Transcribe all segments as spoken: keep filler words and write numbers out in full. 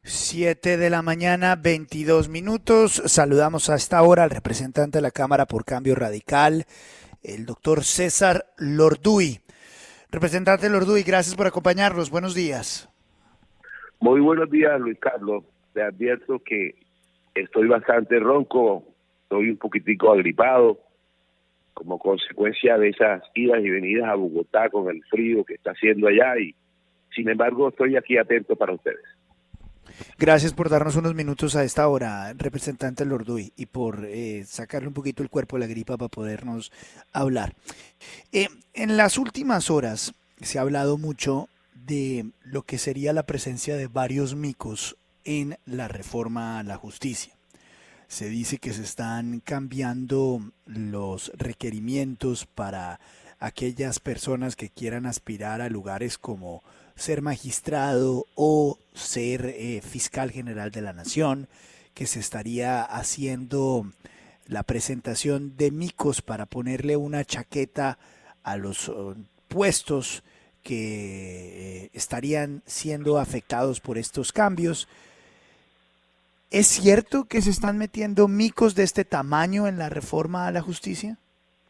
Siete de la mañana, veintidós minutos. Saludamos a esta hora al representante de la Cámara por Cambio Radical, el doctor César Lorduy. Representante Lorduy, gracias por acompañarnos. Buenos días. Muy buenos días, Luis Carlos. Te advierto que estoy bastante ronco, estoy un poquitico agripado, como consecuencia de esas idas y venidas a Bogotá con el frío que está haciendo allá, y sin embargo estoy aquí atento para ustedes. Gracias por darnos unos minutos a esta hora, representante Lorduy, y por eh, sacarle un poquito el cuerpo a la gripa para podernos hablar. Eh, en las últimas horas se ha hablado mucho de lo que sería la presencia de varios micos en la reforma a la justicia. Se dice que se están cambiando los requerimientos para aquellas personas que quieran aspirar a lugares como ser magistrado o ser eh, fiscal general de la nación, que se estaría haciendo la presentación de micos para ponerle una chaqueta a los uh, puestos que eh, estarían siendo afectados por estos cambios. ¿Es cierto que se están metiendo micos de este tamaño en la reforma a la justicia?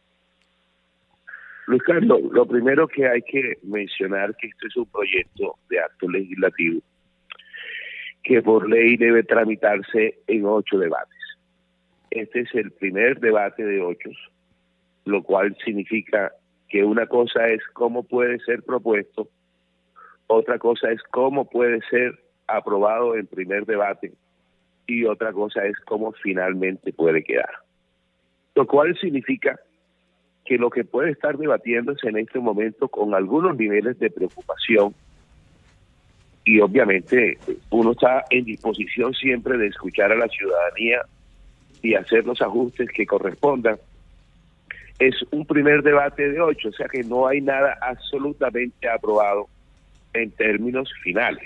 Luis Carlos, lo primero que hay que mencionar que este es un proyecto de acto legislativo que por ley debe tramitarse en ocho debates. Este es el primer debate de ocho, lo cual significa que una cosa es cómo puede ser propuesto, otra cosa es cómo puede ser aprobado en primer debate y otra cosa es cómo finalmente puede quedar. Lo cual significa que lo que puede estar debatiéndose en este momento con algunos niveles de preocupación, y obviamente uno está en disposición siempre de escuchar a la ciudadanía y hacer los ajustes que correspondan, es un primer debate de ocho, o sea que no hay nada absolutamente aprobado en términos finales.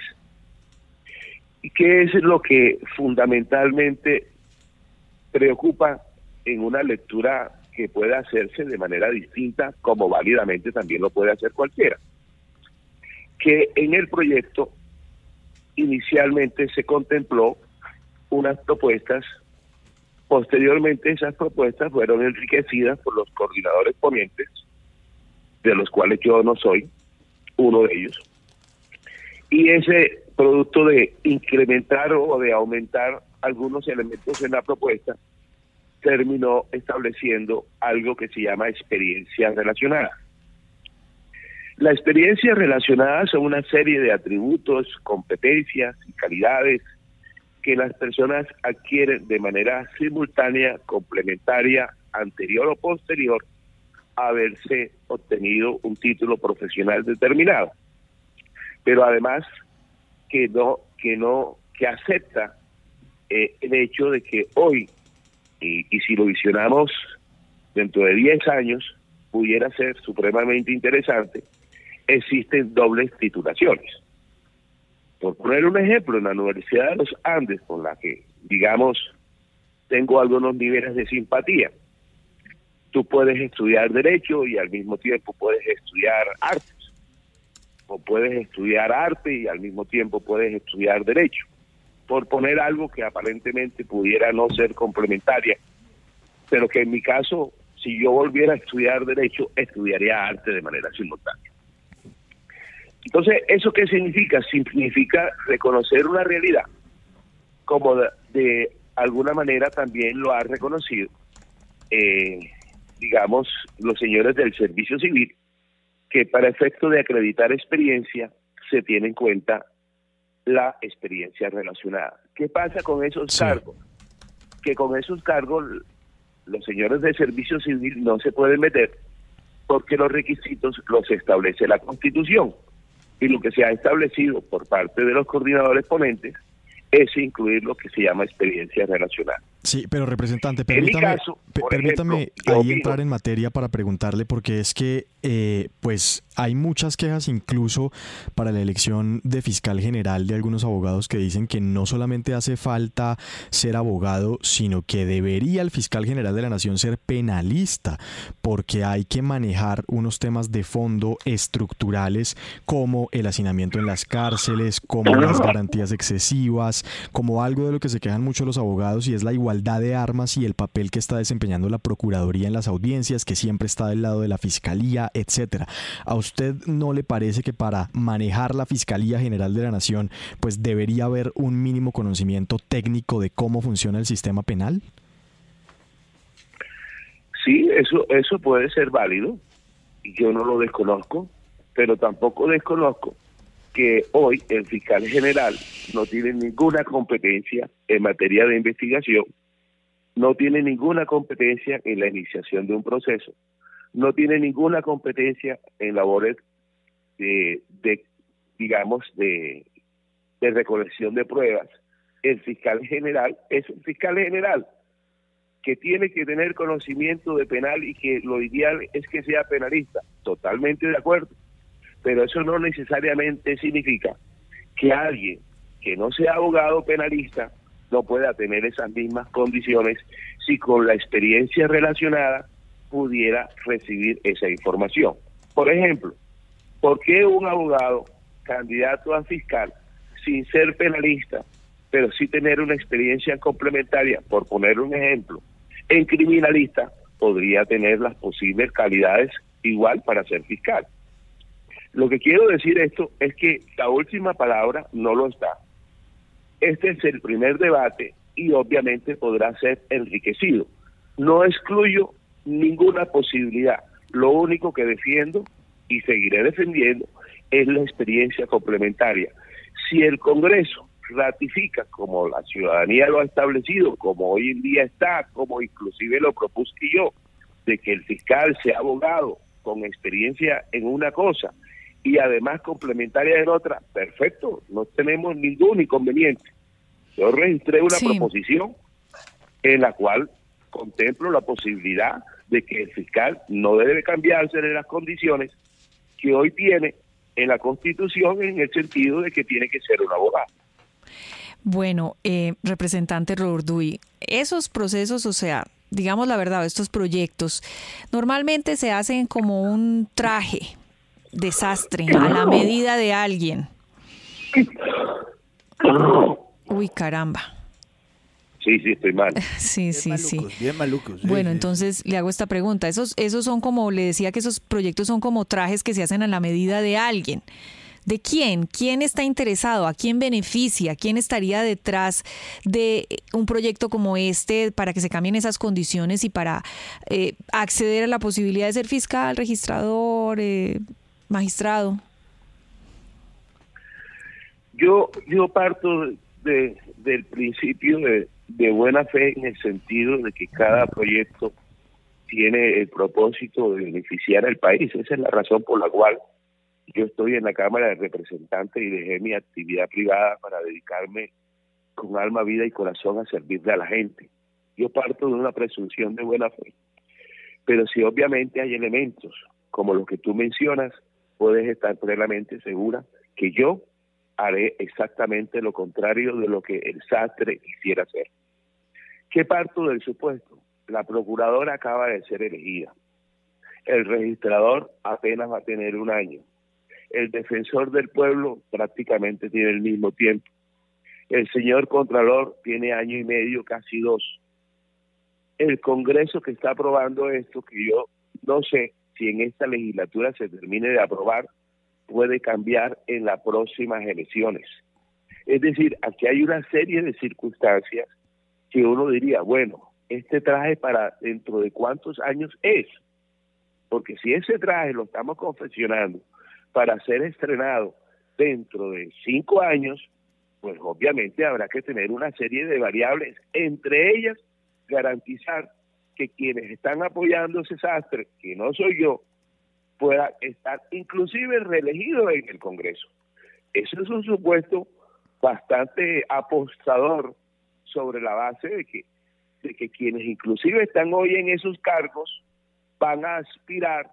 ¿Y qué es lo que fundamentalmente preocupa en una lectura que pueda hacerse de manera distinta, como válidamente también lo puede hacer cualquiera? Que en el proyecto inicialmente se contempló unas propuestas, posteriormente esas propuestas fueron enriquecidas por los coordinadores ponentes, de los cuales yo no soy uno de ellos, y ese producto de incrementar o de aumentar algunos elementos en la propuesta terminó estableciendo algo que se llama experiencia relacionada. La experiencia relacionada son una serie de atributos, competencias y calidades que las personas adquieren de manera simultánea, complementaria, anterior o posterior a haberse obtenido un título profesional determinado. Pero además que no, que no, que acepta eh, el hecho de que hoy, Y, y si lo visionamos dentro de diez años, pudiera ser supremamente interesante, existen dobles titulaciones. Por poner un ejemplo, en la Universidad de los Andes, con la que, digamos, tengo algunos niveles de simpatía, tú puedes estudiar Derecho y al mismo tiempo puedes estudiar Artes, o puedes estudiar Arte y al mismo tiempo puedes estudiar Derecho, por poner algo que aparentemente pudiera no ser complementaria, pero que en mi caso, si yo volviera a estudiar Derecho, estudiaría Arte de manera simultánea. Entonces, ¿eso qué significa? Significa reconocer una realidad, como de, de alguna manera también lo ha reconocido, eh, digamos, los señores del Servicio Civil, que para efecto de acreditar experiencia se tiene en cuenta la experiencia relacionada. ¿Qué pasa con esos sí. cargos? Que con esos cargos los señores de Servicio Civil no se pueden meter porque los requisitos los establece la Constitución, y lo que se ha establecido por parte de los coordinadores ponentes es incluir lo que se llama experiencia relacionada. Sí, pero representante, permítame, caso, permítame ejemplo, ahí opino, entrar en materia para preguntarle, porque es que, eh, pues, hay muchas quejas incluso para la elección de fiscal general de algunos abogados que dicen que no solamente hace falta ser abogado, sino que debería el fiscal general de la nación ser penalista, porque hay que manejar unos temas de fondo estructurales como el hacinamiento en las cárceles, como las garantías excesivas, como algo de lo que se quejan mucho los abogados, y es la igualdad de armas y el papel que está desempeñando la Procuraduría en las audiencias, que siempre está del lado de la Fiscalía, etcétera. ¿A usted no le parece que para manejar la Fiscalía General de la Nación, pues debería haber un mínimo conocimiento técnico de cómo funciona el sistema penal? Sí, eso, eso puede ser válido. Yo no lo desconozco, pero tampoco desconozco que hoy el fiscal general no tiene ninguna competencia en materia de investigación, no tiene ninguna competencia en la iniciación de un proceso, no tiene ninguna competencia en labores de, de digamos, de, de recolección de pruebas. El fiscal general es un fiscal general que tiene que tener conocimiento de penal y que lo ideal es que sea penalista. Totalmente de acuerdo. Pero eso no necesariamente significa que alguien que no sea abogado penalista no pueda tener esas mismas condiciones si con la experiencia relacionada pudiera recibir esa información. Por ejemplo, ¿por qué un abogado candidato a fiscal sin ser penalista, pero sí tener una experiencia complementaria, por poner un ejemplo, en criminalista, podría tener las posibles calidades igual para ser fiscal? Lo que quiero decir esto es que la última palabra no lo está. Este es el primer debate y obviamente podrá ser enriquecido. No excluyo ninguna posibilidad. Lo único que defiendo y seguiré defendiendo es la experiencia complementaria. Si el Congreso ratifica, como la ciudadanía lo ha establecido, como hoy en día está, como inclusive lo propuse yo, de que el fiscal sea abogado con experiencia en una cosa y además complementaria en otra, perfecto, no tenemos ningún inconveniente. Yo registré una sí. proposición en la cual contemplo la posibilidad de que el fiscal no debe cambiarse de las condiciones que hoy tiene en la Constitución, en el sentido de que tiene que ser un abogado. Bueno, eh, representante Rodurduy, esos procesos, o sea, digamos la verdad, estos proyectos, normalmente se hacen como un traje desastre a la medida de alguien. Uy, caramba. Sí, sí, estoy mal. Sí, bien sí, malucos, sí. Bien malucos. Bueno, sí, entonces sí. le hago esta pregunta. Esos, esos son como, le decía que esos proyectos son como trajes que se hacen a la medida de alguien. ¿De quién? ¿Quién está interesado? ¿A quién beneficia? ¿Quién estaría detrás de un proyecto como este para que se cambien esas condiciones y para eh, acceder a la posibilidad de ser fiscal, registrador, eh, magistrado? Yo, yo parto de, del principio de, de buena fe, en el sentido de que cada proyecto tiene el propósito de beneficiar al país. Esa es la razón por la cual yo estoy en la Cámara de Representantes y dejé mi actividad privada para dedicarme con alma, vida y corazón a servirle a la gente. Yo parto de una presunción de buena fe. Pero si obviamente hay elementos como los que tú mencionas, puedes estar plenamente segura que yo haré exactamente lo contrario de lo que el sastre quisiera hacer. ¿Qué parto del supuesto? La procuradora acaba de ser elegida. El registrador apenas va a tener un año. El defensor del pueblo prácticamente tiene el mismo tiempo. El señor Contralor tiene año y medio, casi dos. El Congreso que está aprobando esto, que yo no sé si en esta legislatura se termine de aprobar, puede cambiar en las próximas elecciones. Es decir, aquí hay una serie de circunstancias que uno diría, bueno, este traje para dentro de cuántos años es, porque si ese traje lo estamos confeccionando para ser estrenado dentro de cinco años, pues obviamente habrá que tener una serie de variables, entre ellas garantizar que quienes están apoyando ese sastre, que no soy yo, pueda estar inclusive reelegido en el Congreso. Eso es un supuesto bastante apostador sobre la base de que, de que quienes inclusive están hoy en esos cargos van a aspirar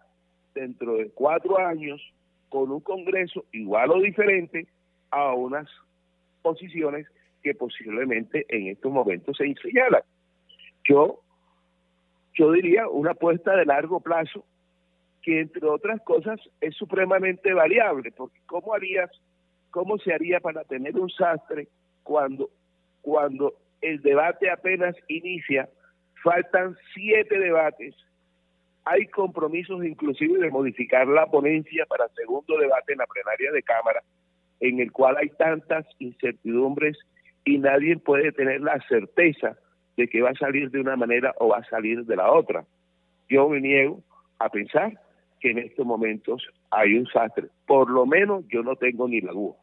dentro de cuatro años con un Congreso igual o diferente a unas posiciones que posiblemente en estos momentos se señalan. Yo, yo diría una apuesta de largo plazo que, entre otras cosas, es supremamente variable, porque ¿cómo harías, cómo se haría para tener un sastre cuando, cuando el debate apenas inicia, faltan siete debates, hay compromisos inclusive de modificar la ponencia para segundo debate en la plenaria de Cámara, en el cual hay tantas incertidumbres y nadie puede tener la certeza de que va a salir de una manera o va a salir de la otra? Yo me niego a pensar que en estos momentos hay un sastre. Por lo menos yo no tengo ni la duda.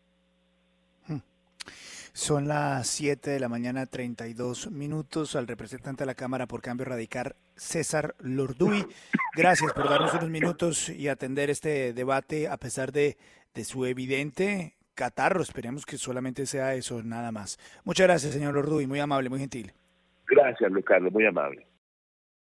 Son las siete de la mañana, treinta y dos minutos. Al representante de la Cámara por Cambio Radical, César Lorduy, gracias por darnos unos minutos y atender este debate a pesar de, de su evidente catarro. Esperemos que solamente sea eso, nada más. Muchas gracias, señor Lorduy, muy amable, muy gentil. Gracias, Luis Carlos, muy amable.